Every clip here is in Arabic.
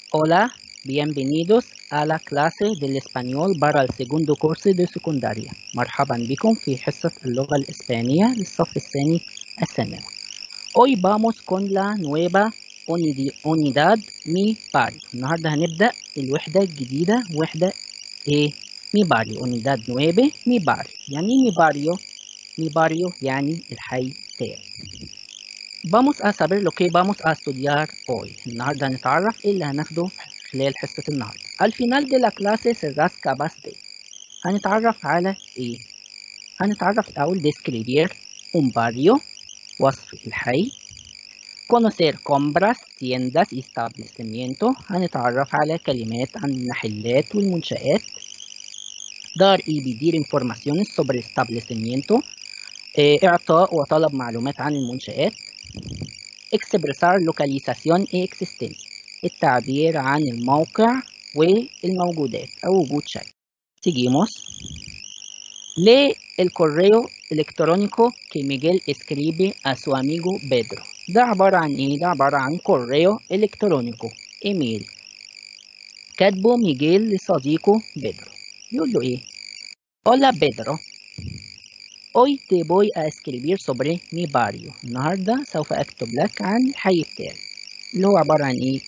Hola, bienvenidos a la clase del español para el segundo curso de secundaria. مرحبا بكم في حصة اللغة الإسبانية للصف الثاني الثانوي. Hoy vamos con la nueva unidad mi barrio. النهارده هنبدأ الوحدة الجديدة وحدة mi barrio. unidad 9 mi barrio. يعني mi barrio. Mi barrio يعني الحي بتاعي. Vamos a saber lo que vamos a estudiar hoy. النهارده هنتعرف ايه اللي هناخده خلال حصة النهارده. Al final de la clase serás capaz de. هنتعرف على ايه؟ هنتعرف الأول describir un barrio وصف الحي. Conocer compras, tiendas y establecimiento. هنتعرف على كلمات عن المحلات والمنشآت. Dar y pedir informaciones sobre establecimiento. إعطاء وطلب معلومات عن المنشآت. expresar localización y existencia. التعبير عن الموقع والموجودات أو وجود شيء. Seguimos. Lee el correo electrónico que Miguel escribe a su amigo Pedro. ده عبارة عن إيه؟ ده عبارة عن correo electrónico. إيميل كاتبه ميغيل لصديقه بيدرو. يقول له إيه؟ Hola Pedro. Hoy te voy a escribir sobre mi barrio. النهاردة سوف أكتب لك عن الحي بتاعي. اللي هو عبارة عن إيه؟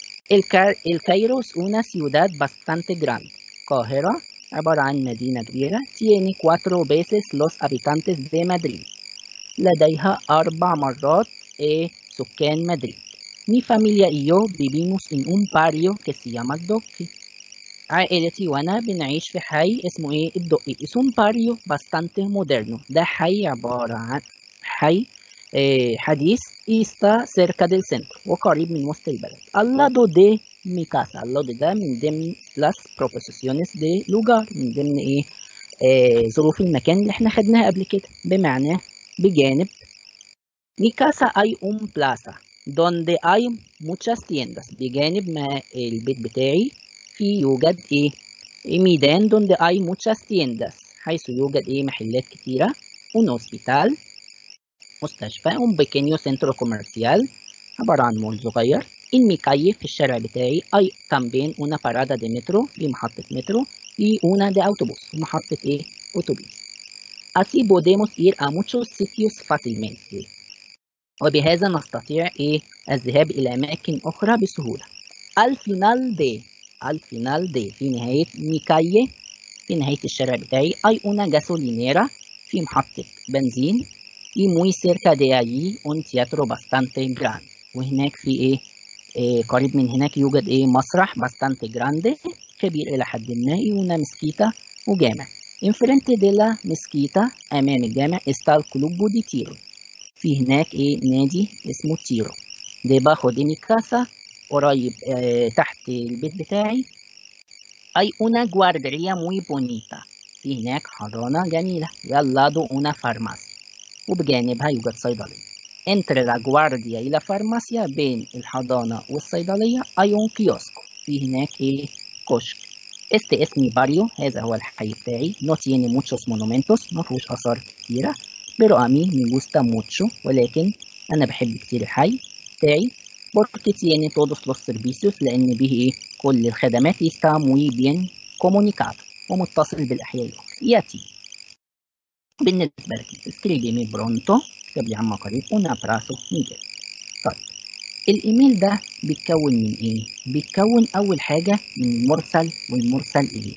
El Cairo es una ciudad bastante grande. القاهرة عبارة عن مدينة كبيرة. Tiene 4 veces los habitantes de Madrid. لديها 4 مرات سكان مدريد. Mi familia y yo vivimos en un barrio que se llama el Doque. عائلتي وأنا بنعيش في حي اسمه إيه؟ الدقي. Es un barrio bastante moderno. ده حي عبارة عن حي حديث. está cerca del centro وقريب من وسط البلد. al lado de mi casa. al lado ده من ضمن las proposiciones de lugar. من ضمن إيه؟ ظروف المكان اللي احنا خدناها قبل كده. بمعنى بجانب. mi casa hay un plaza donde hay muchas tiendas. بجانب ما البيت بتاعي يوجد ميدان donde hay muchas tiendas. حيث يوجد محلات كتيرة. un hospital مستشفى. un pequeño centro comercial عبارة عن مول صغير. en mi calle في الشارع بتاعي hay también una parada de metro. في محطة مترو. y una de autobús. محطة أتوبيس. así podemos ir a muchos sitios fácilmente. وبهذا نستطيع الذهاب إلى أماكن أخرى بسهولة. al final de في نهاية mi calle في نهاية الشارع بتاعي hay una gasolinera في محطة بنزين. y muy cerca de allí un teatro bastante grande. وهناك في قريب من هناك يوجد مسرح bastante grande كبير إلى حد ما. y una mezquita وجامع. enfrente de la mezquita أمام الجامع está el club de tiro. في هناك نادي اسمه تيرو. debajo de mi casa قريب تحت البيت بتاعي hay una guardería muy bonita. في هناك حضانة جميلة. y al lado una farmacia. وبجانبها يوجد صيدلية. entre la guardia y la farmacia بين الحضانة والصيدلية hay un kiosco. في هناك كشك. este es mi barrio. هذا هو الحي بتاعي. no tiene muchos monumentos. ما فيهوش آثار كتيرة. pero a mí me gusta mucho. ولكن أنا بحب كتير الحي بتاعي. porque tiene todos los servicios. لأن به كل الخدمات. está muy bien comunicado. ومتصل بالأحياء الأخرى. ياتي بالنسبة لك اسكريبيمي برونتو. اكتب لي عما قريب. un abrazo Miguel. طيب الإيميل ده بيتكون من إيه؟ بيتكون أول حاجة من المرسل والمرسل إليه.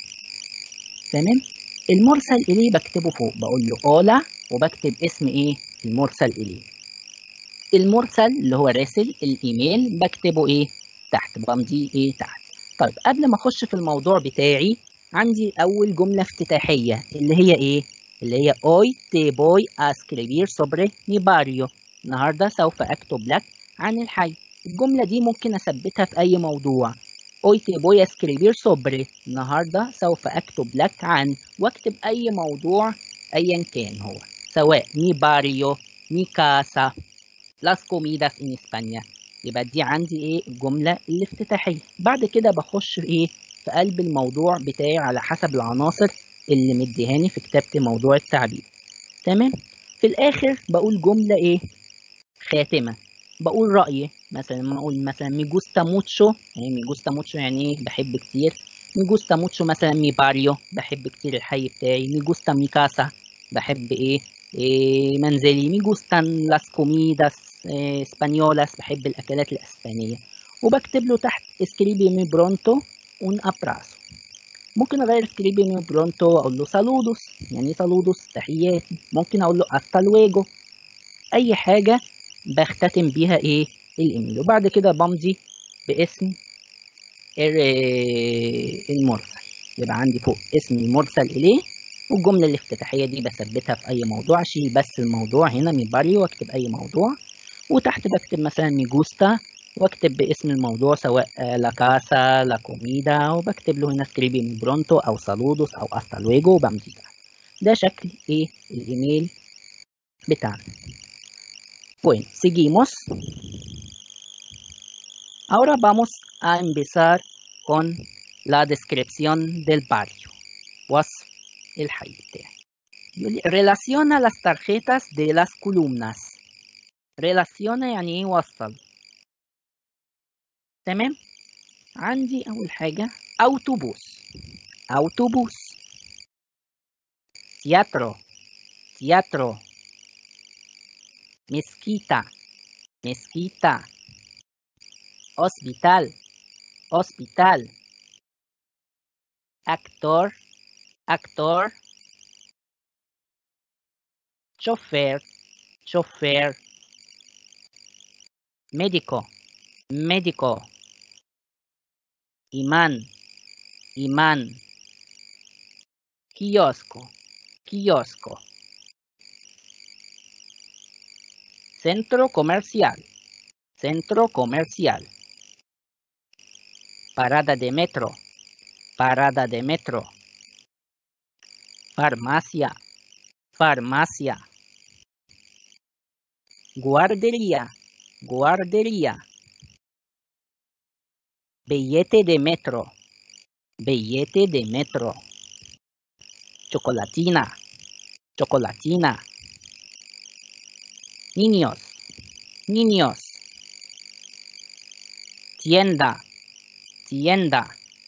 تمام؟ المرسل إليه بكتبه فوق. بقول له أولا وبكتب اسم المرسل إليه. المرسل اللي هو راسل الإيميل بكتبه تحت. بمضيه تحت. طيب قبل ما أخش في الموضوع بتاعي عندي أول جملة افتتاحية اللي هي اللي هي hoy te voy a escribir sobre mi barrio. النهارده سوف أكتب لك عن الحي. الجملة دي ممكن أثبتها في أي موضوع. hoy te voy a escribir sobre. النهارده سوف أكتب لك عن. واكتب أي موضوع أيا كان هو. سواء mi barrio, mi casa, las comidas en España. يبقى دي عندي الجملة الافتتاحية. بعد كده بخش في قلب الموضوع بتاعي على حسب العناصر اللي مديهاني في كتابة موضوع التعبير. تمام؟ في الآخر بقول جملة خاتمة. بقول رأيي. مثلا لما أقول مثلا مي جوستا موتشو، يعني مي جوستا موتشو يعني إيه؟ بحب كتير. مي جوستا موتشو مثلا مي باريو، بحب كتير الحي بتاعي. مي جوستا مي كاسا، بحب إيه منزلي. مي جوستان لاس كوميداس اسبانيولاس، بحب الأكلات الأسبانية. وبكتب له تحت اسكريبي مي برونتو un abrazo. ممكن اغير اسكريبي مي برونتو واقول له سالودوس، يعني سالودوس تحياتي. ممكن اقول له hasta luego. اي حاجه بختتم بيها الايميل. وبعد كده بمضي باسم المرسل. يبقى عندي فوق اسم المرسل اليه، والجمله الافتتاحيه دي بثبتها في اي موضوع. اشيل بس الموضوع هنا من باري واكتب اي موضوع، وتحت بكتب مثلا ميجوستا، واكتب باسم الموضوع سواء لا كاسا لا كوميدا، وبكتب له هنا سكريبي من برونتو او سالودوس او استا لويجو وبمضي. ده شكل الايميل بتاعنا. Bueno, seguimos. Ahora vamos a empezar con la descripción del barrio. وصف الحي بتاعي. Relaciona las tarjetas de las columnas. Relaciona يعني ايه وصل. تمام. عندي أول حاجة أوتوبوس. أوتوبوس. teatro. teatro. mezquita. mezquita. hospital. hospital. actor. actor. chofer. chofer. médico. médico. imán. imán. kiosco. kiosco. centro comercial. centro comercial. parada de metro. parada de metro. farmacia. farmacia. guardería. guardería. billete de metro. billete de metro. chocolatina. chocolatina. niños. niños. tienda. tienda.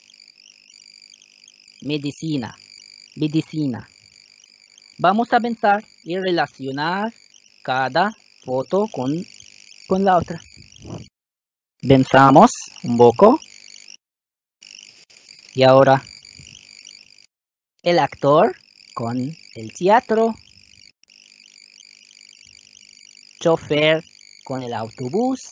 medicina. medicina. Vamos a pensar y relacionar cada foto con la otra. Pensamos un poco. Y ahora el actor con el teatro. Chofer con el autobús.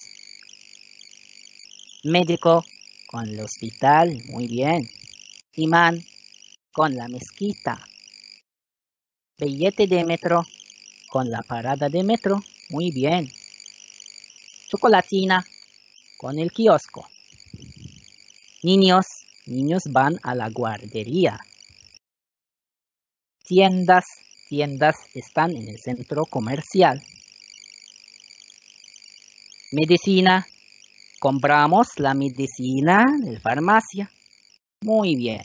Médico con el hospital. Muy bien. Imán con la mezquita. Billete de metro con la parada de metro. Muy bien. Chocolatina con el kiosco. Niños. Niños van a la guardería. Tiendas. Tiendas están en el centro comercial. Medicina. Compramos la medicina en la farmacia. Muy bien.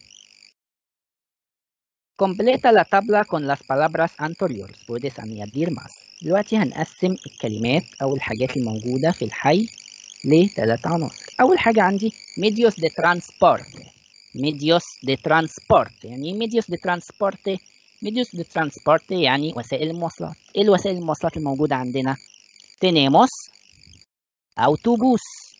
Completa la tabla con las palabras anteriores. puedes añadir más. دلوقتي هنقسم الكلمات أو الحاجات الموجودة في الحي لثلاث عناصر. أول حاجة عندي medios de transporte. medios de transporte يعني إيه medios de transporte؟ medios de transporte يعني وسائل المواصلات. إيه الوسائل المواصلات الموجودة عندنا؟ tenemos autobús.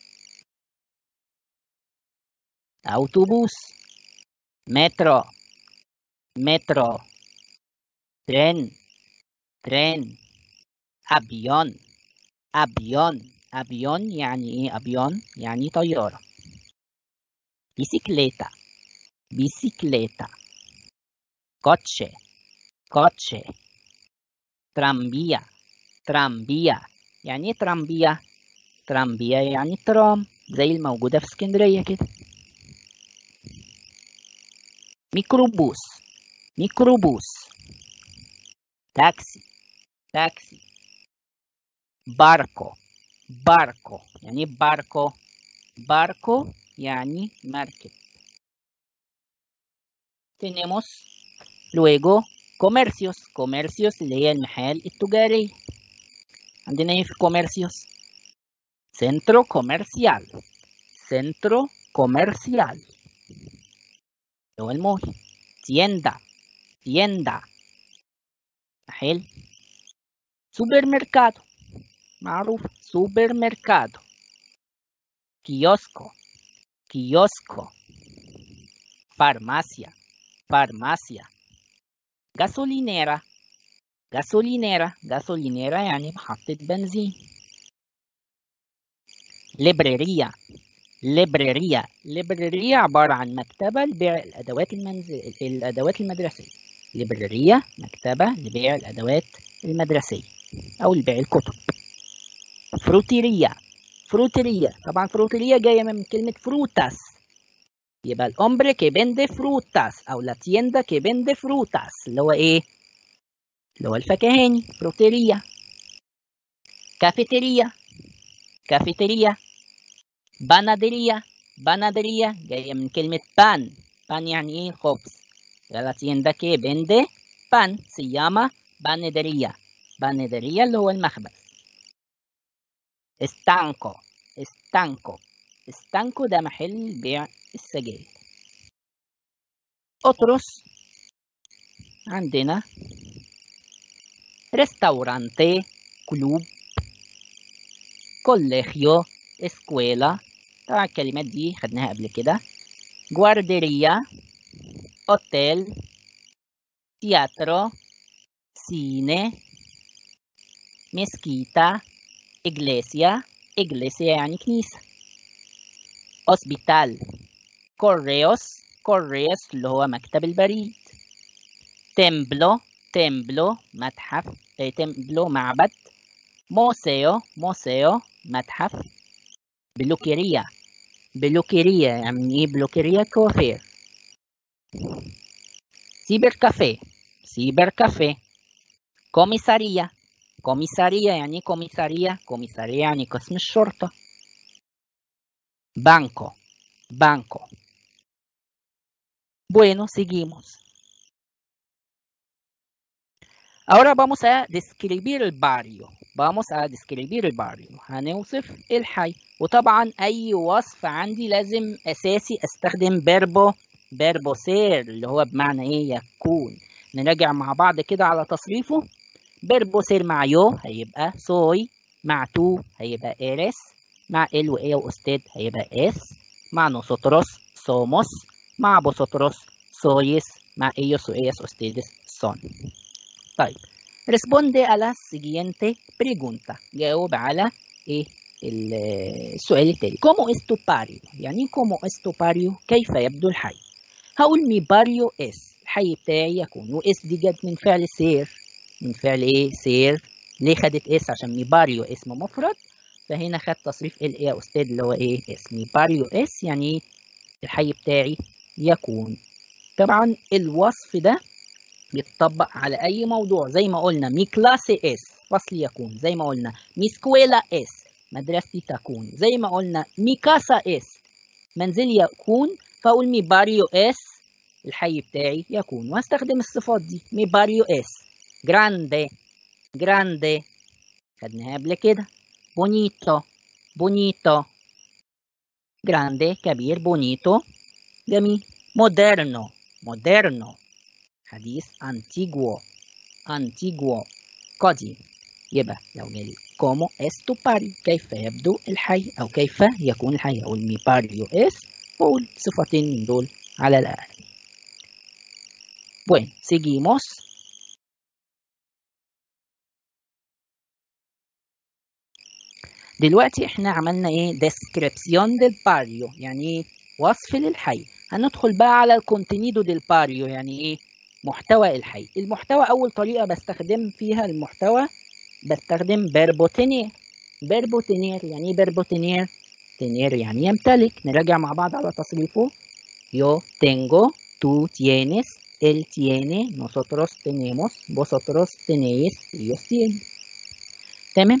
autobús. metro. metro. tren. tren. avión. avión. avión يعني ايه avión؟ يعني طيارة. bicicleta. bicicleta. coche. coche. tranvía. tranvía يعني ايه tranvía؟ tranvía يعني ترام زي الموجودة في اسكندرية كده. ميكروبوس. ميكروبوس. تاكسي. تاكسي. barco. barco يعني barco. barco يعني مركب. tenemos luego comercios. comercios اللي هي المحال التجارية. عندنا ايه في comercios؟ Centro comercial. Centro comercial. هو المول. tienda. tienda. حلو. supermercado. معروف. supermercado. kiosco. kiosco. farmacia. farmacia. gasolinera. gasolinera. gasolinera يعني محطة بنزين. libreria. libreria. libreria عبارة عن مكتبة لبيع الأدوات المدرسية. libreria مكتبة لبيع الأدوات المدرسية أو لبيع الكتب. fruteria. fruteria. طبعا fruteria جاية من كلمة frutas. يبقى الأمبر que vende frutas أو la tienda que vende frutas اللي هو إيه؟ اللي هو الفكهاني. fruteria. cafeteria. cafeteria. banaderia. banaderia جاية من كلمة pan. pan يعني إيه؟ خبز. la tienda que vende pan se llama panadería. panadería اللي هو المخبز. estanco. estanco. estanco ده محل بيع السجاير. otros عندنا restaurante. club. colegio. escuela. طبعا الكلمات دي خدناها قبل كده. guardería. hotel. teatro. cine. mezquita. iglesia. iglesia يعني كنيسة. hospital. correos. correos اللي هو مكتب البريد. templo. templo متحف. templo معبد. museo. museo متحف. بلوكيريا. بلوكيريا يعني ايه بلوكيريا؟ كوافير. سيبر كافيه. سيبر كافيه. كوميسارية. كوميسارية يعني كوميسارية؟ كوميسارية يعني قسم الشرطة. banco. banco. Bueno, seguimos. Ahora vamos a describir el barrio. vamos a describir el barrio. هنوصف الحي. وطبعا أي وصف عندي لازم أساسي أستخدم verbo ser اللي هو بمعنى إيه؟ يكون. نراجع مع بعض كده على تصريفه. verbo ser مع yo هيبقى soy. مع tú هيبقى eres. مع él و ella و usted هيبقى es. مع nosotros somos. مع vosotros sois. مع ellos و ellas ustedes son. طيب responde a la siguiente pregunta. جاوب على ايه السؤال التالي. ¿Cómo es tu barrio؟ يعني ¿cómo es tu barrio؟ كيف يبدو الحي؟ هقول mi barrio es. الحي بتاعي يكون. و es دي جت من فعل سير. من فعل ايه؟ سير. ليه خدت اس؟ عشان mi barrio اسم مفرد. فهنا خد تصريف ال يا استاذ اللي هو ايه؟ اس. mi barrio es يعني الحي بتاعي يكون. طبعا الوصف ده بيتطبق على أي موضوع. زي ما قلنا مي كلاسي اس فصل يكون. زي ما قلنا مي سكويلا اس مدرستي تكون. زي ما قلنا مي كاسا اس منزلي يكون. فأقول مي باريو اس الحي بتاعي يكون. وهستخدم الصفات دي. مي باريو اس جراندي. جراندي خدناها قبل كده. بونيتو. بونيتو جراندي كبير. بونيتو جميل. مودرنو. مودرنو حديث. antiguo. antiguo قديم. يبقى لو جالي como es tu barrio كيف يبدو الحي أو كيف يكون الحي. أقول mi barrio es وأقول صفتين من دول على الأقل. Bueno, seguimos. دلوقتي احنا عملنا ايه؟ descripción del barrio يعني ايه؟ وصف للحي. هندخل بقى على الكونتينيدو del barrio يعني ايه؟ محتوى الحي. المحتوى أول طريقة بستخدم فيها المحتوى بستخدم verbo tener. verbo tener يعني ايه verbo tener؟ tener يعني يمتلك. نراجع مع بعض على تصريفه. yo tengo, tú tienes, él tiene, nosotros tenemos, vosotros tenéis, ellos tienen. تمام؟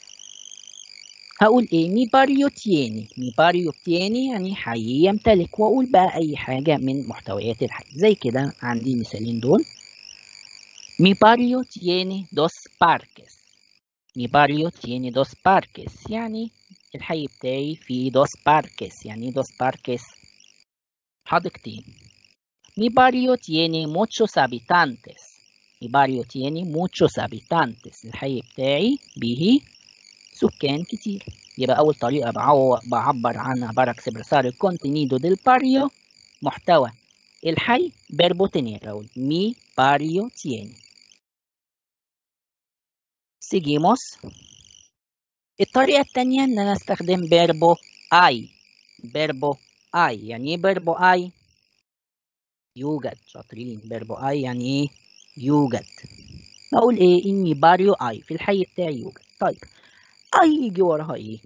هقول ايه؟ mi barrio tiene. mi barrio tiene يعني حي يمتلك. واقول بقى اي حاجة من محتويات الحي. زي كده عندي مثالين دول. mi barrio tiene dos parques. mi barrio tiene dos parques يعني الحي بتاعي فيه dos parques. يعني dos parques؟ حديقتين. Mi barrio tiene muchos habitantes. Mi barrio tiene muchos habitantes. الحي بتاعي به سكان كتير. يبقى أول طريقة بعبر عنها para expresar el contenido del barrio، محتوى الحي، verbo tener. أقول mi barrio tiene. Seguimos. الطريقة التانية إن أنا أستخدم verbo hay. verbo hay يعني إيه verbo hay؟ يوجد. شاطرين. verbo hay يعني إيه؟ يوجد. أقول إيه؟ in mi barrio hay. في الحي بتاعي يوجد. طيب hay يجي وراها إيه؟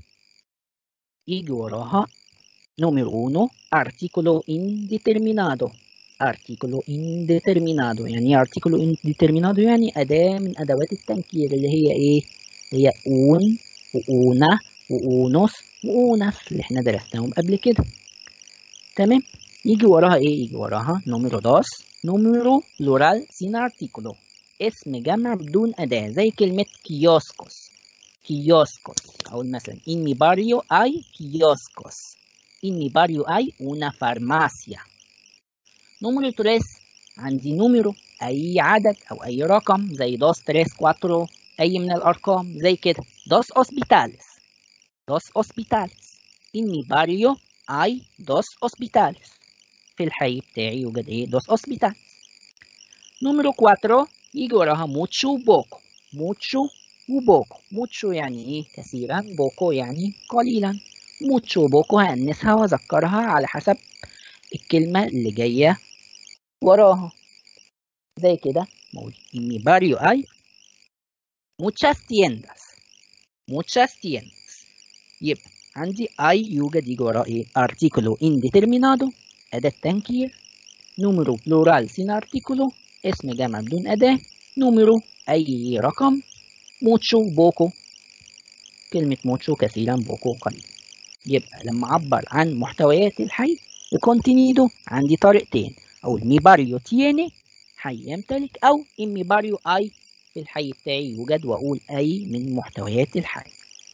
يجي وراها número uno artículo indeterminado. artículo indeterminado يعني إيه artículo indeterminado؟ يعني أداة من أدوات التنكير اللي هي إيه؟ هي un وأونا وأونوس وأونس اللي احنا درسناهم قبل كده. تمام. يجي وراها ايه؟ يجي وراها número dos número plural sin artículo، اسم جمع بدون أداة زي كلمة كيوسكوس. كيوسكوس. أقول مثلا in mi barrio hay kioscos. in mi barrio hay una farmacia. número tres عندي número أي عدد أو أي رقم زي dos tres cuatro، أي من الأرقام زي كده. dos hospitales. dos hospitales. En mi barrio hay dos hospitales. في الحي بتاعي يوجد ايه؟ dos hospitales. número 4 يجي وراها mucho poco. mucho وبوكو. mucho يعني ايه؟ كثيرا. poco يعني قليلا. mucho poco هأنسها وأذكرها على حسب الكلمة اللي جاية وراها. زي كده موجود en mi barrio hay muchas tiendas. muchas tiendas. يبقى عندي أي يوجد يجي وراه إيه؟ artículo indeterminado أداة تنكير. número plural sin artículo اسم جمع بدون أداة. número أي رقم. mucho poco كلمة mucho كثيرا poco قليلا. يبقى لما أعبر عن محتويات الحي الكونتينيدو عندي طريقتين. أقول mi barrio tiene حي يمتلك، أو in mi barrio hay في الحي بتاعي يوجد، وأقول أي من محتويات الحي.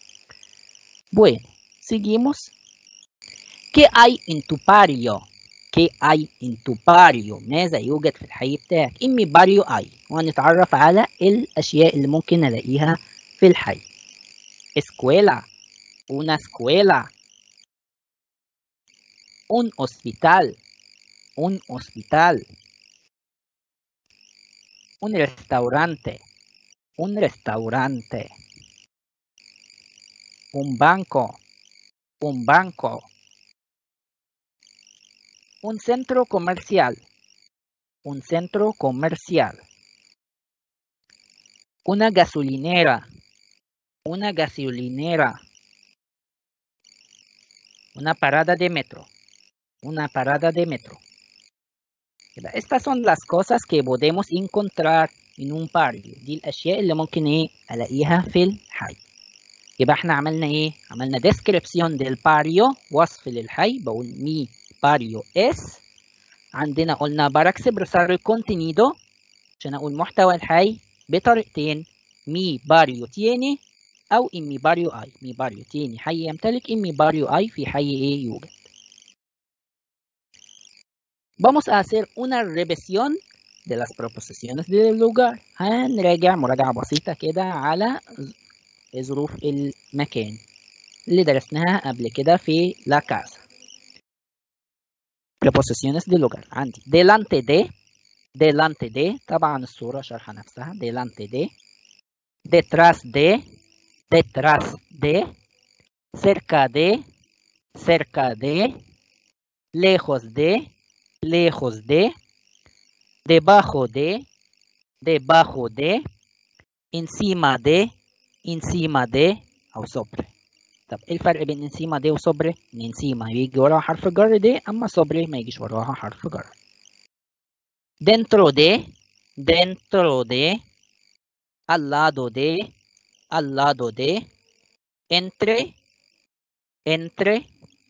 Bueno, seguimos. ¿Qué hay en tu barrio؟ ¿Qué hay en tu barrio؟ ماذا يوجد في الحي بتاعك؟ en mi barrio hay. وهنتعرف على الأشياء اللي ممكن ألاقيها في الحي. escuela. una escuela. un hospital. un hospital. un restaurante. un restaurante. un banco. un banco. un centro comercial. un centro comercial. una gasolinera. una gasolinera. una parada de metro. una parada de metro. Estas son las cosas que podemos encontrar en un barrio. دي الأشياء اللي ممكن إيه ألاقيها في الحي. يبقى إحنا عملنا إيه؟ عملنا descripción del barrio، وصف للحي. بقول mi barrio es. عندنا قلنا para expresar el contenido عشان أقول محتوى الحي بطريقتين. mi barrio tiene أو en mi barrio hay. mi barrio tiene حي يمتلك. en mi barrio hay في حي إيه يوجد. Vamos a hacer una revisión de las proposiciones del lugar. هنراجع مراجعة بسيطة كده على ظروف المكان اللي درسناها قبل كده في la casa. Proposiciones del lugar. عندي delante de. delante de طبعا الصورة شرح نفسها. delante de. detrás de. detrás de. cerca de. cerca de. lejos de. lejos de. debajo de. debajo de. encima de. encima de أو sobre. طب إيه الفرق بين encima de و sobre؟ إن encima بيجي وراها حرف جر de، أما sobre ما يجيش وراها حرف جر. dentro de. dentro de. al lado de. al lado de. entre. entre.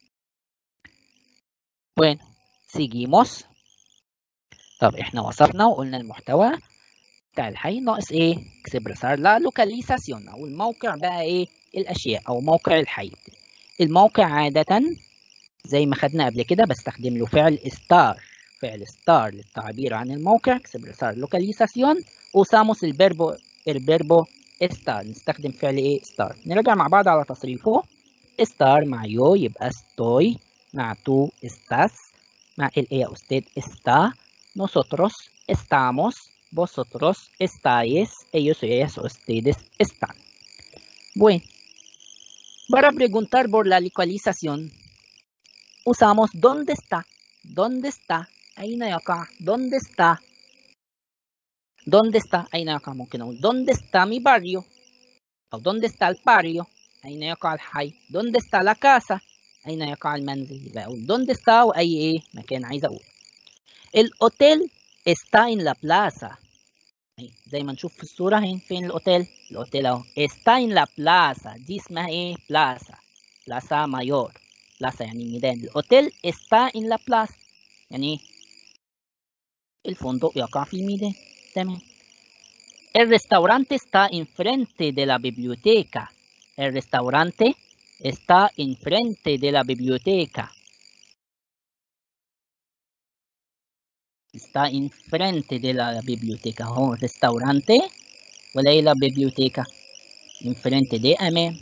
Bueno, seguimos. طب إحنا وصفنا وقلنا المحتوى بتاع الحي، ناقص إيه؟ expresar la localización أو الموقع بقى إيه؟ الأشياء أو موقع الحي. الموقع عادة زي ما خدنا قبل كده بستخدم له فعل estar. فعل estar للتعبير عن الموقع expresar localización. usamos el verbo estar. نستخدم فعل ايه estar. نراجع مع بعض على تصريفه. estar مع yo يبقى estoy، مع tú estás، مع él ella usted está، nosotros estamos، vosotros estáis, ellos y ellas ustedes están. Bueno, para preguntar por la localización usamos ¿dónde está? ¿Dónde está؟ أين يقع؟ ¿Dónde está? ¿Dónde está؟ أين يقع؟ ممكن أقول ¿dónde está mi barrio؟ أو ¿dónde está el barrio؟ أين يقع الحي؟ ¿Dónde está la casa؟ أين يقع المنزل؟ يبقى أقول ¿dónde está؟ وأي إيه مكان عايز أقول. El hotel está en la plaza. زي ما نشوف في الصورة هنا فين الأوتيل؟ الأوتيل أهو está en la plaza. دي اسمها إيه؟ plaza. plaza mayor. plaza يعني ميدان. الأوتيل está en la plaza. يعني الفندق يقع في الميدان. تمام. El restaurante está enfrente de la biblioteca. El restaurante está enfrente de la biblioteca. Está enfrente de la biblioteca. هو restaurante ولا هي la biblioteca؟ enfrente de أمام.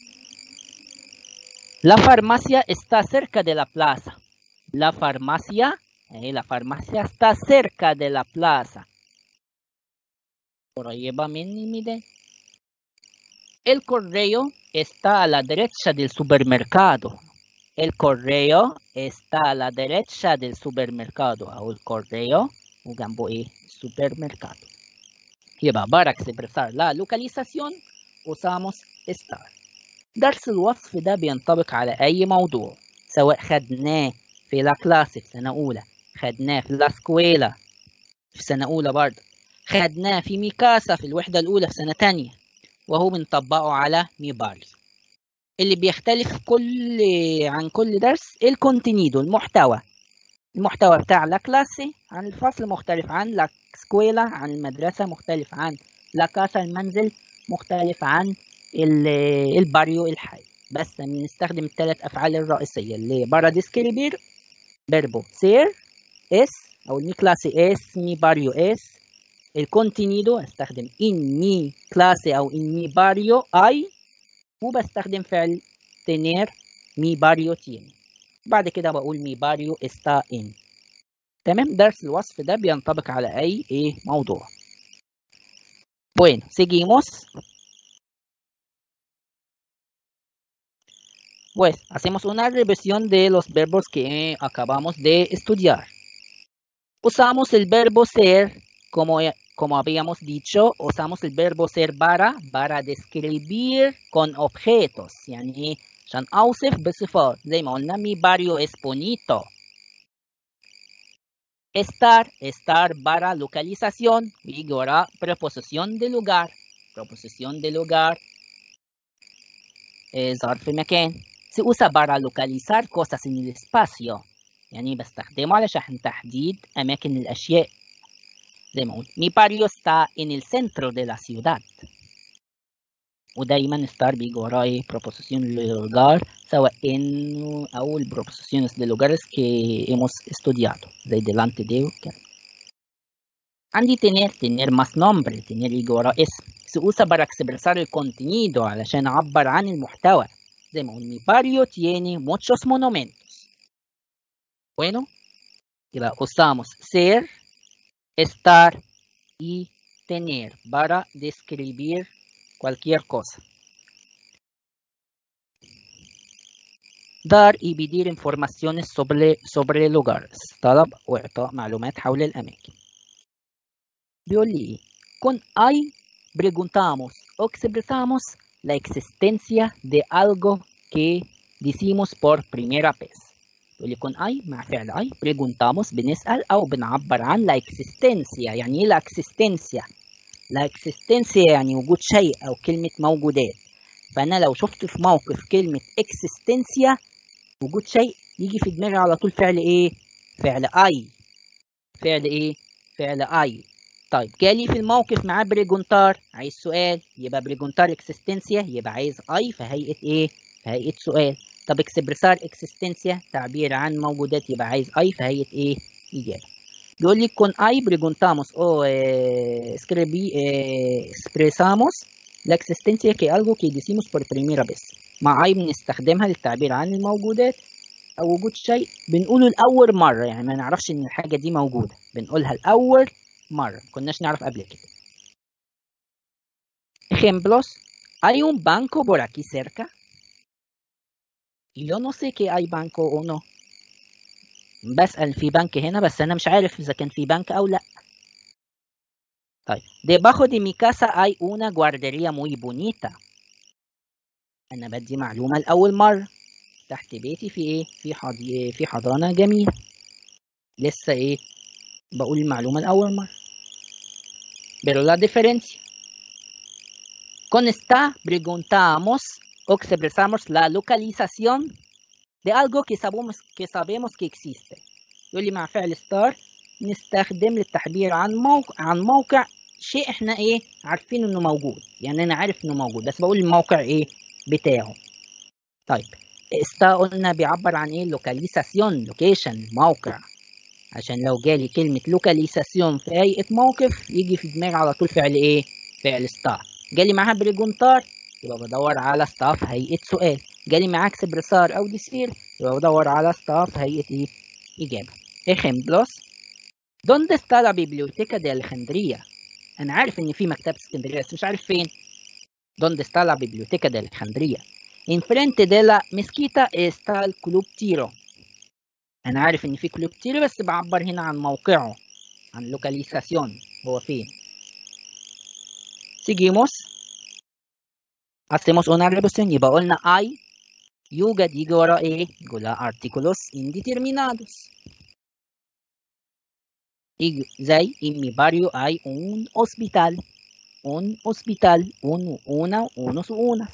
La farmacia está cerca de la plaza. La farmacia está cerca de la plaza. قريبة من الميدان. El correo está a la derecha del supermercado. El correo está a la derecha del supermercado. أو الcorreo وجنبه إيه؟ supermercado. يبقى para expresar la localización usamos estar. درس الوصف ده بينطبق على أي موضوع، سواء خدناه في لا كلاس في سنة أولى، خدناه في لا سكويلا في سنة أولى برضه، خدناه في ميكاسا في الوحدة الأولى في سنة تانية، وهو بنطبقه على ميباري. اللي بيختلف عن كل درس الكونتينيدو، المحتوى بتاع لا كلاسي عن الفصل مختلف عن لا سكويلا عن المدرسة، مختلف عن لا كاسا المنزل، مختلف عن الباريو الحي. بس بنستخدم الثلاث أفعال الرئيسية اللي برا ديسكريبير فيربو سير اس أو المي كلاسي اس مي باريو اس. الكونتينيدو استخدم ان مي كلاسي أو ان مي باريو اي، وبستخدم فعل تنير مي باريو تيني. بعد كده بقول مي باريو استا ان. تمام. درس الوصف ده بينطبق على أي موضوع. Bueno, seguimos. Pues hacemos una revisión de los verbos que acabamos de estudiar. Usamos el verbo ser, como habíamos dicho, usamos el verbo ser para describir con objetos. يعني عشان أوصف بصفات زي ما قلنا mi barrio es bonito. Estar para localización y ahora preposición de lugar. preposición de lugar ظرف مكان. se usa para localizar cosas en el espacio، يعني بستخدمه علشان تحديد أماكن الأشياء. زي ما قلت mi barrio está en el centro de la ciudad. ودايما estar بيجي وراه preposición de lugar، سواء en أو preposiciones de lugares que hemos estudiado زي delante de وكده. عندي tener más nombre، tener يجي وراه اسم. se usa para expresar el contenido علشان أعبر عن المحتوى. زي ما قلنا mi barrio tiene muchos monumentos. Bueno, يبقى usamos ser, estar y tener para describir cualquier cosa. dar y pedir informaciones sobre lugares. طلب وإعطاء معلومات حول الأماكن. بيقول لي إيه؟ con ay preguntamos o expresamos la existencia de algo que decimos por primera vez. بيقول لي con ay مع فعل ay preguntamos بنسأل أو بنعبر عن la existencia. يعني إيه la existencia؟ la existencia يعني وجود شيء أو كلمة موجودات. فأنا لو شفت في موقف كلمة existencia وجود شيء يجي في دماغي على طول فعل إيه؟ فعل أي. فعل إيه؟ فعل أي. طيب جالي في الموقف معاه بريجونتار عايز سؤال، يبقى بريجونتار اكسستنسيا، يبقى عايز أي في هيئة إيه؟ في هيئة سؤال. طب اكسبرسار اكسستنسيا تعبير عن موجودات، يبقى عايز اي في هيئة ايه؟ إجابة. بيقول لي con ay preguntamos o expresamos la existencia que algo que decimos por primera vez. مع ay بنستخدمها للتعبير عن الموجودات أو وجود شيء بنقوله لأول مرة، يعني ما نعرفش إن الحاجة دي موجودة، بنقولها لأول مرة، ما كناش نعرف قبل كده. Ejemplos: ¿hay un banco por aquí cerca? Yo no sé que hay banco o no. بسأل في بنك هنا بس أنا مش عارف إذا كان في بنك أو لأ. طيب debajo de mi casa hay una guardería muy bonita. أنا بدي معلومة لأول مرة. تحت بيتي في إيه؟ في حضانة جميلة. لسه إيه؟ بقول المعلومة لأول مرة. Pero la diferencia. Con esta preguntamos o expresamos la localización de algo que sabemos que existe. يقول لي مع فعل ستار نستخدم للتعبير عن موقع شيء احنا ايه عارفين انه موجود، يعني انا عارف انه موجود بس بقول الموقع ايه بتاعه. طيب استا قلنا بيعبر عن ايه؟ لوكاليزاسيون، لوكيشن، موقع. عشان لو جالي كلمة لوكاليزاسيون في هيئة موقف يجي في دماغي على طول فعل ايه؟ فعل ستا. جالي معاها بريجونتار يبقى بدور على ستا في هيئة سؤال. جالي معاه اكسبرسار او ديسير يبقى بدور على ستا في هيئة ايه؟ إجابة. Ejemplos: ¿Dónde está la biblioteca de Alejandría? أنا عارف إن في مكتبة اسكندرية بس مش عارف فين. ¿Dónde está la biblioteca de Alejandría? Enfrente de la mezquita está el Club Tiro. أنا عارف إن في كلوب تيرو بس بعبر هنا عن موقعه، عن لوكاليزاسيون، هو فين. Seguimos. Hacemos una revisión. يبقى قلنا hay يوجد يجي ورا إيه؟ يقول artículos indeterminados. زي en mi barrio hay un hospital. Un hospital, unos, unas.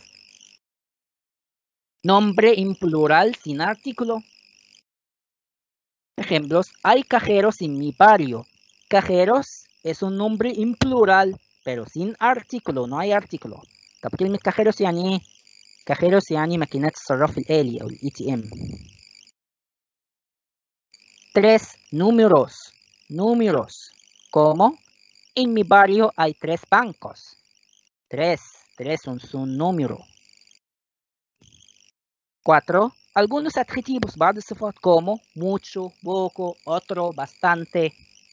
Nombre en plural sin artículo. Ejemplos: hay cajeros en mi barrio. Cajeros es un nombre en plural, pero sin artículo, no hay artículo. طب كلمة cajeros يعني ايه؟ cajeros يعني ماكينات الصراف الآلي أو ATM. 3 números. Como en mi barrio hay 3 bancos. 3 es un número. 4. Algunos adjetivos, بعض الصفات como mucho, poco, otro, bastante.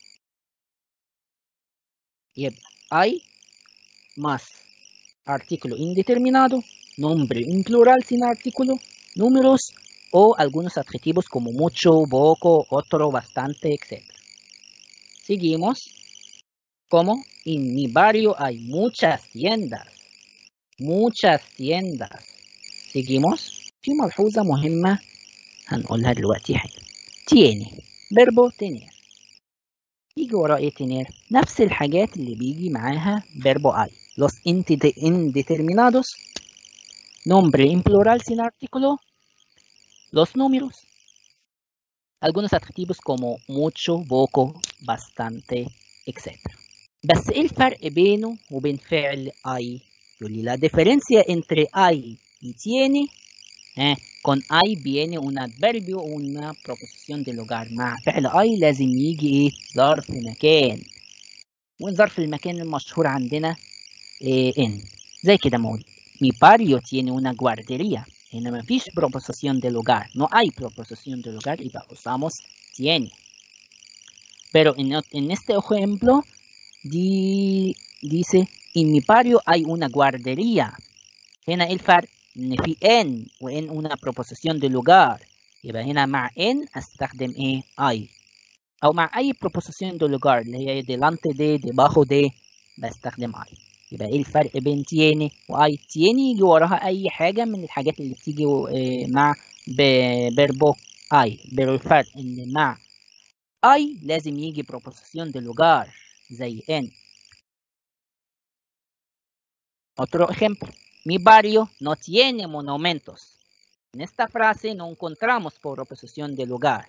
يبقى hay más artículo indeterminado, nombre en plural sin artículo, números o algunos adjetivos como mucho, poco, otro, bastante, etc. Seguimos. Como en mi barrio hay muchas tiendas. Muchas tiendas. Seguimos. في ملحوظة مهمة هنقولها دلوقتي حالا. tiene verbo tener. يجي وراه ايه tener؟ نفس الحاجات اللي بيجي معاها verbo hay. Los indeterminados, nombre en plural sin artículo, los números, algunos adjetivos como mucho, poco, bastante, etc. بس ايه الفرق بينه وبين فعل hay؟ يقول لي la diferencia entre hay y tiene. con hay viene un adverbio o una proposición de lugar. مع فعل hay لازم يجي ايه؟ ظرف مكان. وظرف المكان المشهور عندنا ان. زي كده ما قلت mi barrio tiene una guardería. هنا ما فيش proposición de lugar. No hay proposición de lugar يبقى usamos tiene. Pero en este ejemplo dice en mi barrio hay una guardería. هنا ايه الفرق؟ ان في ان وان una proposición de lugar. يبقى هنا مع ان استخدم ايه؟ اي. او مع اي proposición de lugar اللي هي delante de, debajo de بستخدم اي. يبقى ايه الفرق بين tiene واي؟ tiene يجي وراها اي حاجه من الحاجات اللي بتيجي مع verbo اي. pero الفرق ان مع اي لازم يجي proposición de lugar زي ان. Otro ejemplo. Mi barrio no tiene monumentos. En esta frase no encontramos proposición de lugar.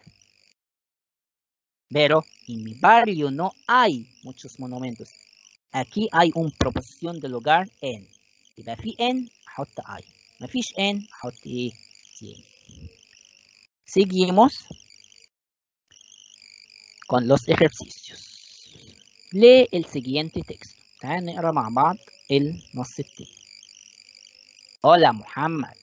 Pero en mi barrio no hay muchos monumentos. Aquí hay una proposición de lugar en. يبقى في ان احط اي. مفيش ان احط ايه؟ tiene. Seguimos con los ejercicios. Lee el siguiente texto. تعال نقرا مع بعض النص التاني. Hola Muhammad.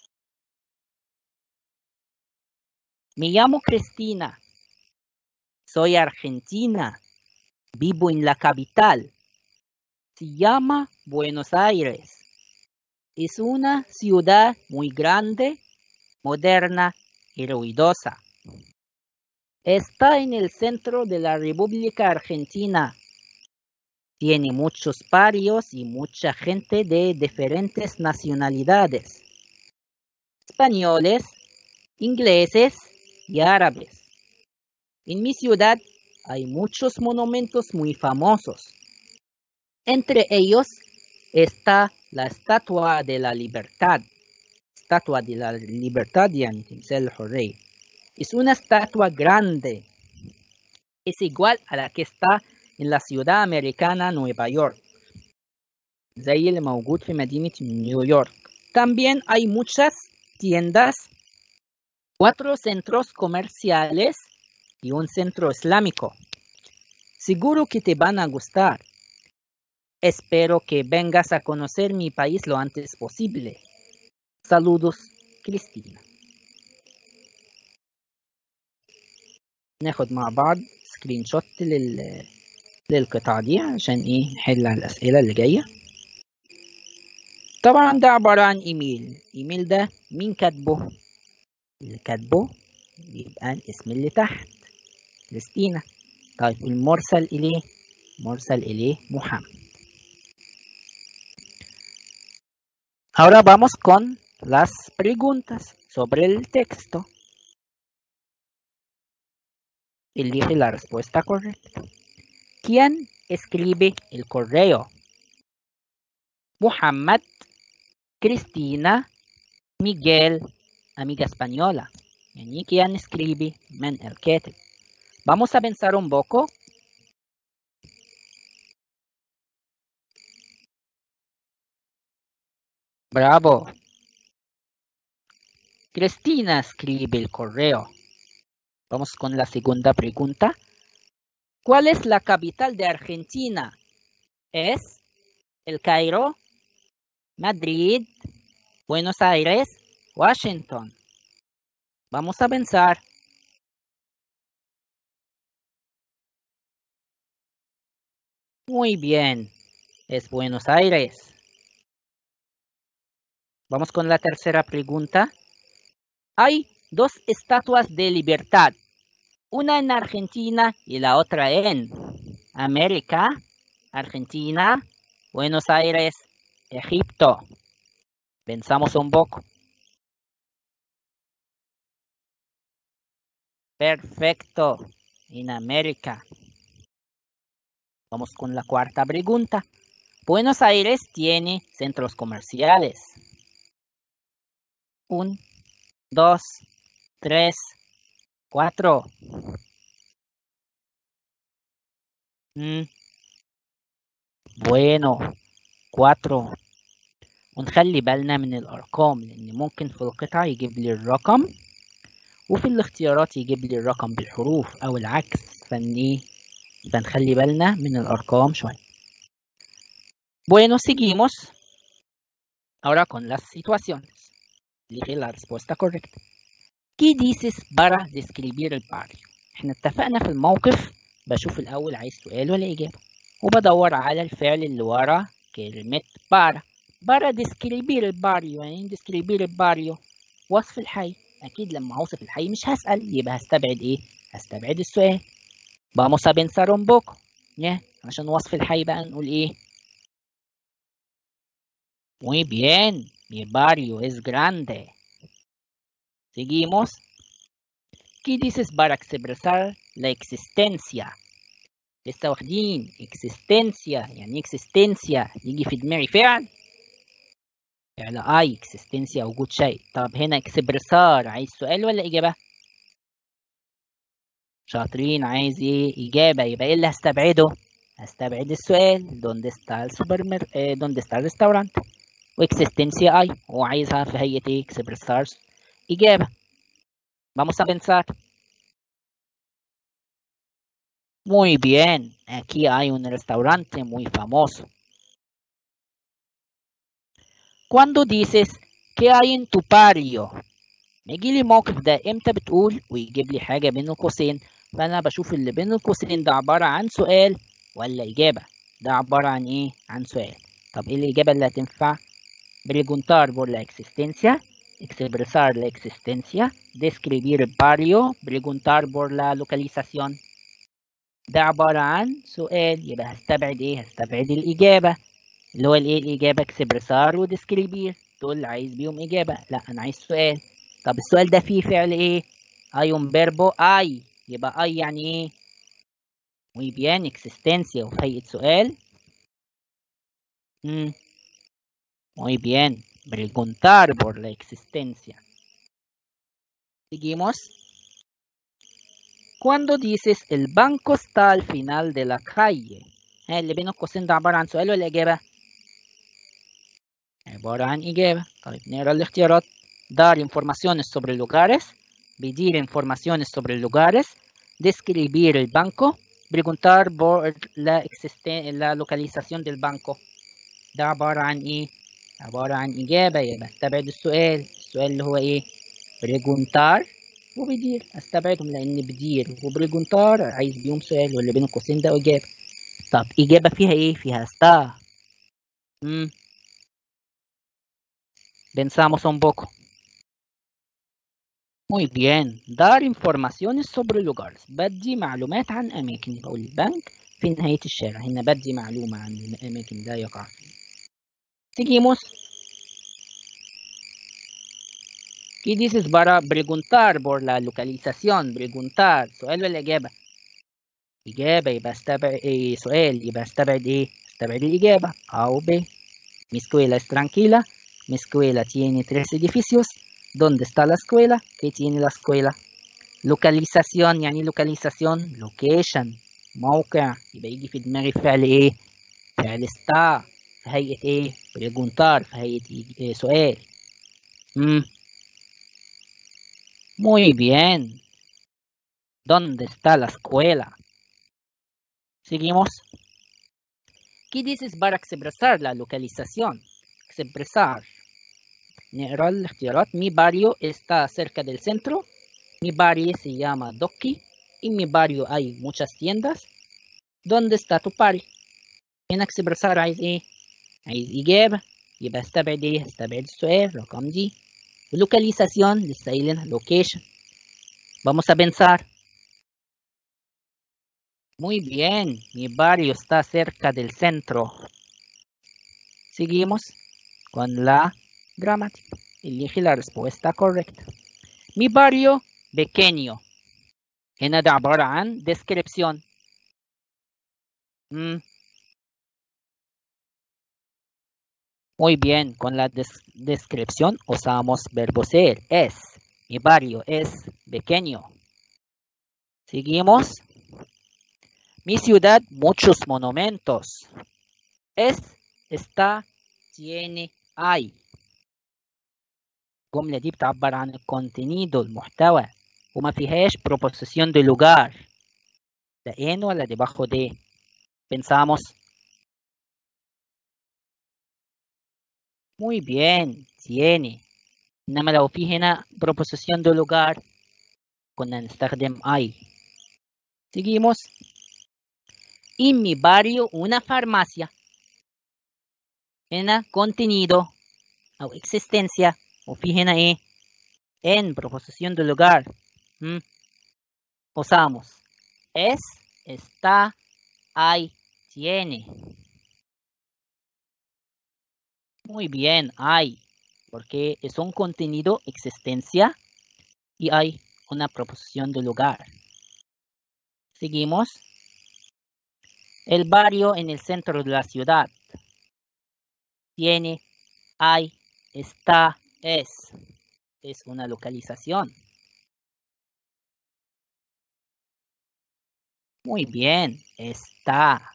Me llamo Cristina. Soy argentina. Vivo en la capital. Se llama Buenos Aires. Es una ciudad muy grande, moderna y ruidosa. Está en el centro de la República Argentina. Tiene muchos barrios y mucha gente de diferentes nacionalidades. Españoles, ingleses y árabes. En mi ciudad hay muchos monumentos muy famosos. Entre ellos está la Estatua de la Libertad. Estatua de la Libertad يعني تمثال الحرية. Es una estatua grande. Es igual a la que está en la ciudad americana Nueva York. زي اللي موجود في مدينة نيويورك. También hay muchas tiendas, 4 centros comerciales y un centro islámico. Seguro que te van a gustar. Espero que vengas a conocer mi país lo antes posible. Saludos, Cristina. ناخد مع بعض سكرين شوت للقطعة دي عشان نحل على الأسئلة اللي جاية. طبعا ده عبارة عن إيميل ده مين كاتبه؟ اللي كاتبه بيبقى الاسم اللي تحت كريستينا. طيب المرسل إليه؟ مرسل إليه محمد. Ahora vamos con las preguntas sobre el texto. Elige la respuesta correcta. ¿Quién escribe el correo? Muhammad, Cristina, Miguel, amiga española. يعني ¿quién escribe? من الكاتب. Vamos a pensar un poco. Bravo. Cristina escribe el correo. Vamos con la segunda pregunta. ¿Cuál es la capital de Argentina? ¿Es El Cairo, Madrid, Buenos Aires, Washington? Vamos a pensar. Muy bien, es Buenos Aires. Vamos con la tercera pregunta. Hay 2 estatuas de libertad, una en Argentina y la otra en América, Argentina, Buenos Aires, Egipto. Pensamos un poco. Perfecto, en América. Vamos con la cuarta pregunta. Buenos Aires tiene centros comerciales. 1, 2, 3, 4. bueno 4. ونخلي بالنا من الأرقام لأن ممكن في القطعة يجيب لي الرقم وفي الاختيارات يجيب لي الرقم بالحروف أو العكس فنخلي بالنا من الأرقام شوية. Bueno, seguimos ahora con las situaciones. Elige la respuesta correcta. ¿Qué dices para describir el barrio؟ احنا اتفقنا في الموقف بشوف الأول عايز سؤال ولا إجابة وبدور على الفعل اللي ورا كلمة para describir el barrio. يعني describir el barrio وصف الحي. أكيد لما أوصف الحي مش هسأل يبقى هستبعد إيه؟ هستبعد السؤال. Vamos a pensar un poco. عشان وصف الحي بقى نقول إيه؟ Muy bien, mi barrio es grande. Seguimos. ¿Qué dices para expresar la existencia؟ لسه واخدين existencia. يعني existencia يجي في دماغي فعل existencia وجود شيء. طب هنا expresar عايز سؤال ولا إجابة؟ شاطرين، عايز إيه؟ إجابة. يبقى إيه اللي هستبعده؟ هستبعد السؤال donde está donde está el restaurante واكسستنسيا وعايزها في هيئة إيه؟ expresar إجابة. Vamos a pensar. Muy bien, aquí hay un restaurante muy famoso. Cuando dices ¿qué hay en tu barrio؟ يجي لي موقف ده امتى بتقول ويجيب لي حاجة بين القوسين، فأنا بشوف اللي بين القوسين ده عبارة عن سؤال ولا إجابة. ده عبارة عن إيه؟ عن سؤال. طب إيه الإجابة اللي هتنفع؟ preguntar por la existencia, expresar la existencia, describir el barrio, preguntar por la localización. ده عبارة عن سؤال، يبقى هستبعد إيه؟ هستبعد الإجابة اللي هو الإيه؟ الإجابة expresar وديسكريبير، دول عايز بيهم إجابة، لا أنا عايز سؤال. طب السؤال ده فيه فعل إيه؟ hay un verbo hay، يبقى hay يعني إيه؟ muy bien existencia وفي هيئة سؤال. Muy bien, preguntar por la existencia. Seguimos. Cuando dices el banco está al final de la calle، اللي بين القوسين ده عبارة عن سؤال ولا إجابة؟ عبارة عن إجابة. طيب نقرا الاختيارات. dar informaciones sobre lugares، pedir informaciones sobre lugares، describir el banco، preguntar por la localización del banco. ده عبارة عن إيه؟ عبارة عن إجابة، يبقى استبعد السؤال. السؤال اللي هو إيه؟ بريجونتار وبدير، استبعدهم لأن بدير وبريجونتار عايز بيهم سؤال واللي بين القوسين ده إجابة. طب إجابة فيها إيه؟ فيها ستا. Pensamos un poco. Muy bien. dar informaciones sobre lugares. بدي معلومات عن أماكن. بقول البنك في نهاية الشارع. هنا بدي معلومة عن الأماكن ده يقع فيه. Seguimos. ¿Qué dices para preguntar por la localización? Preguntar. سؤال ولا إجابة؟ إجابة، يبقى استبعد إيه؟ سؤال، يبقى استبعد إيه؟ استبعد الإجابة. A o B. Mi escuela es tranquila. Mi escuela tiene 3 edificios. ¿Dónde está la escuela? ¿Qué tiene la escuela? لوكاليزاسيون، يعني لوكاليزاسيون لوكيشن، موقع، يبقى يجي في دماغي فعل ايه؟ فعل استا في هيئة ايه؟ بريجونتار في هيئة إيه؟ سؤال. Muy bien. ¿Dónde está la escuela? Seguimos. ¿Qué dices para expresar la localización? Expresar. نقرا الاختيارات. Mi barrio está cerca del centro. Mi barrio se llama Doki. En mi barrio hay muchas tiendas. ¿Dónde está tu barrio? هنا expresar عايز ايه؟ عايز إجابة، يبقى استبعد ايه؟ استبعد السؤال رقم دي. ولوكاليزاسيون لسه قايلينها لوكيشن. Vamos a pensar. Muy bien, mi barrio está cerca del centro. Seguimos con la gramática. Elige la respuesta correcta. Mi barrio pequeño. هنا ده عبارة عن descripción. Muy bien, con la descripción usamos verbo ser. Es. Mi barrio es pequeño. Seguimos. Mi ciudad, muchos monumentos. Es, está, tiene, hay. الجملة دي بتعبر عن الكونتينيدو، المحتوى، وما فيهاش proposición de lugar. ¿De en ولا debajo de؟ Pensamos. Muy bien, tiene. إنما لو في هنا proposición de lugar كنا نستخدم hay. Seguimos. En mi barrio una farmacia. هنا contenido أو existencia، وفي هنا إيه؟ en proposición de lugar. Usamos es, está, hay, tiene. Muy bien, hay, porque es un contenido existencia y hay una proposición de lugar. Seguimos. El barrio en el centro de la ciudad. Tiene, hay, está, es. Es una localización. Muy bien, está.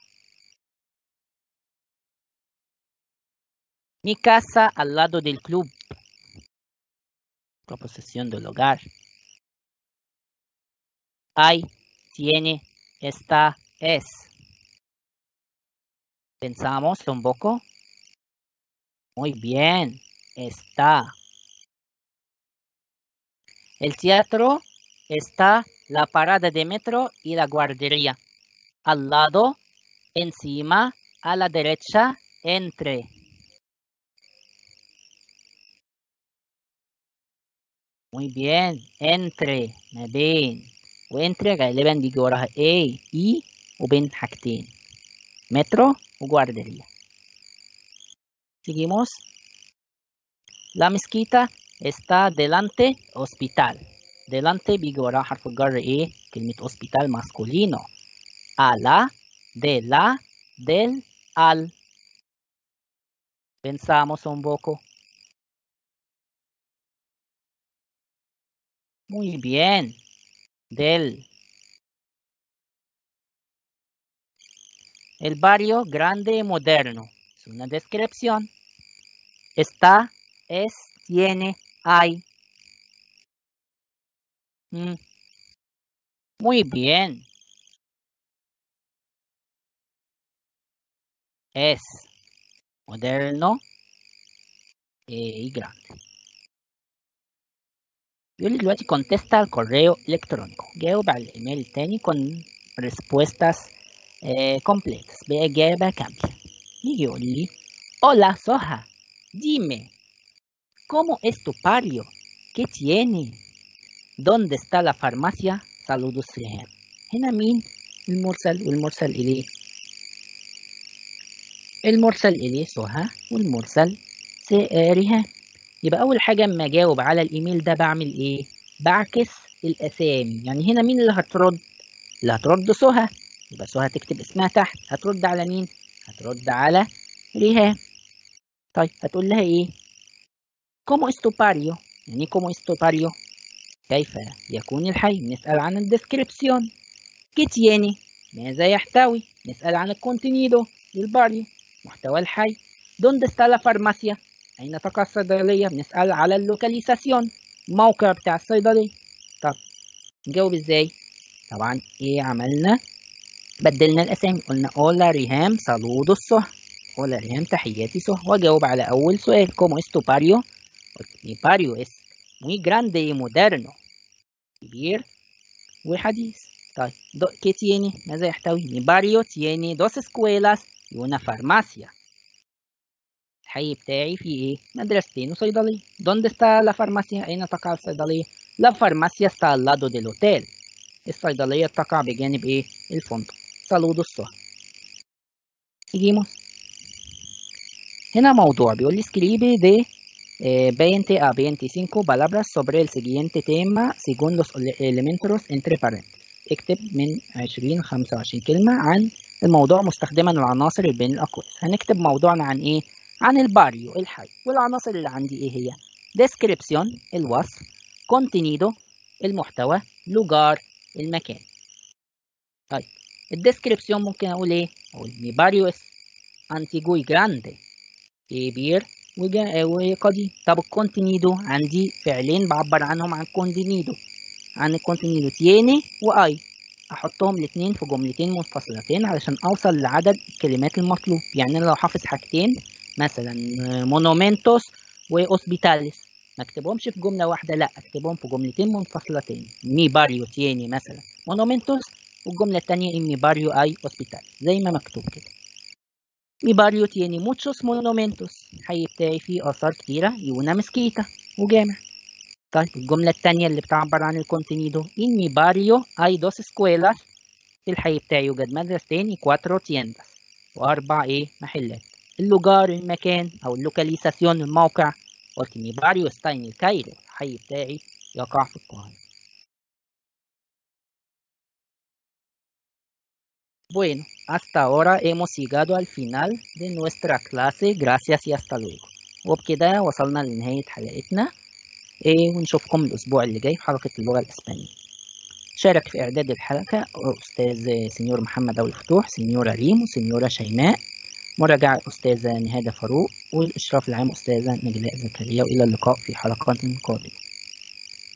Mi casa al lado del club. Proposición del hogar. hay, tiene, está, es. Pensamos un poco. Muy bien, está. El teatro está la parada de metro y la guardería. Al lado, encima, a la derecha, entre. muy bien entre ما بين وانتر غالبا بيجي وراها A E وبين حاجتين مترو وجوارديريا. Seguimos. La mezquita está delante hospital. Delante بيجي وراها حرف الجر ايه؟ كلمة hospital masculino. A la, de la, del, al. Pensamos un poco. Muy bien. Del. El barrio grande y moderno. Es una descripción. Está, es, tiene, hay. Muy bien. Es moderno y grande. بيقول لي دلوقتي contesta al correo electrónico. جاوب على الايميل التاني con respuestas completas بإجابة كاملة. يجي يقول لي Hola Soja, dime, ¿cómo es tu barrio? ¿Qué tiene? ¿Dónde está la farmacia? Saludos ريهام. هنا مين المرسل والمرسل إليه؟ المرسل إليه سهى والمرسل ريهام. يبقى أول حاجة أما أجاوب على الإيميل ده بعمل إيه؟ بعكس الأسامي. يعني هنا مين اللي هترد؟ اللي هترد سهى. يبقى سهى تكتب اسمها تحت. هترد على مين؟ هترد على ريهام. طيب هتقول لها إيه؟ كومو استوباريو. يعني كومو استوباريو؟ كيف يكون الحي؟ نسأل عن الديسكريبسيون. كيتياني ماذا يحتوي؟ نسأل عن الكونتينيدو للباريو محتوى الحي. دونde está la farmacia؟ أين تقع الصيدلية؟ بنسأل على اللوكاليزاسيون الموقع بتاع الصيدلية. طب نجاوب ازاي؟ طبعا ايه عملنا؟ بدلنا الأسامي. قلنا أولا ريهام سالودو سه. أولا ريهام تحياتي سه. وأجاوب على أول سؤال كومو استو باريو؟ قلت مي باريو اس muy grande y moderno. كبير وحديث. طيب ¿qué tiene؟ ماذا يحتوي؟ mi barrio tiene 2 escuelas y una farmacia. الحي بتاعي فيه ايه؟ مدرستين وصيدلية. ¿Dónde está la farmacia؟ أين تقع الصيدلية؟ La farmacia está al lado del hotel. الصيدلية تقع بجانب ايه؟ الفندق. Saludos سه. Seguimos. هنا موضوع بيقول لي escribe de 20 a 25 palabras sobre el siguiente tema según los elementos entre paréntesis. اكتب من 20 ل 25 كلمة عن الموضوع مستخدما العناصر اللي بين الأقواس. هنكتب موضوعنا عن ايه؟ عن الباريو الحي. والعناصر اللي عندي ايه هي؟ description الوصف، contenido المحتوى، lugar المكان. طيب الديسكريبسيون ممكن اقول ايه؟ اقول mi barrio es antiguo y grande. كبير وقديم. طب الكونتينيدو عندي فعلين بعبر عنهم عن كونتينيدو. عن الكونتينيدو تيني واي. احطهم الاثنين في جملتين منفصلتين علشان اوصل لعدد الكلمات المطلوب. يعني انا لو حافظ حاجتين مثلا مونومنتوس واوسبيتاليس ما اكتبهمش في جمله واحده، لا اكتبهم في جملتين منفصلتين. مي باريو تيني مثلا مونومنتوس والجمله الثانيه مي باريو اي اوسبيتاليس زي ما مكتوب كده. Mi barrio tiene muchos monumentos. الحي بتاعي فيه آثار كتيرة y una mezquita وجامع. طيب الجملة التانية اللي بتعبر عن الكونتينيدو En mi barrio hay 2 escuelas. في الحي بتاعي يوجد مدرستين y 4 tiendas وأربع محلات. اللوجار المكان أو اللوكاليزاسيون الموقع. قلت mi barrio está en el Cairo. الحي بتاعي يقع في القاهرة. Bueno, hasta ahora hemos llegado al final de nuestra clase. Gracias y hasta luego. وبكده وصلنا لنهاية حلقتنا. ونشوفكم الأسبوع اللي جاي في حلقة اللغة الإسبانية. شارك في إعداد الحلقة أستاذ سنيور محمد أبو الفتوح، سنيورة ريم، وسنيورة شيماء. مراجعة أستاذة نهادة فاروق، والإشراف العام أستاذة نجلاء زكريا. وإلى اللقاء في حلقات قادمة.